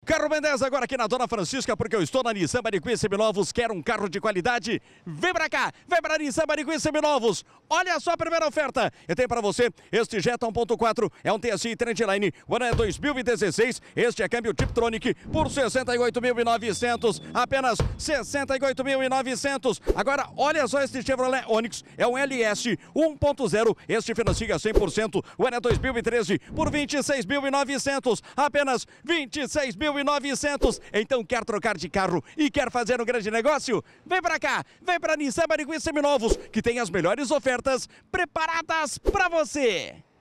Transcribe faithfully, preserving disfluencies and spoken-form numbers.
Carro Ben dez agora aqui na Dona Francisca, porque eu estou na Nissan Mariquí Seminovos. Quer um carro de qualidade? Vem pra cá, vem pra Nissan Mariquí Seminovos. Olha só a primeira oferta. Eu tenho pra você este Jetta um ponto quatro, é um T S I Trendline, o ano é dois mil e dezesseis. Este é câmbio Tiptronic por sessenta e oito mil e novecentos, apenas sessenta e oito mil e novecentos. Agora olha só este Chevrolet Onix, é um L S um ponto zero, este financia cem por cento, o ano é dois mil e treze por vinte e seis mil e novecentos, apenas vinte e seis mil e novecentos. Então quer trocar de carro e quer fazer um grande negócio? Vem pra cá, vem pra Nissan Mariquí Seminovos, que tem as melhores ofertas preparadas pra você.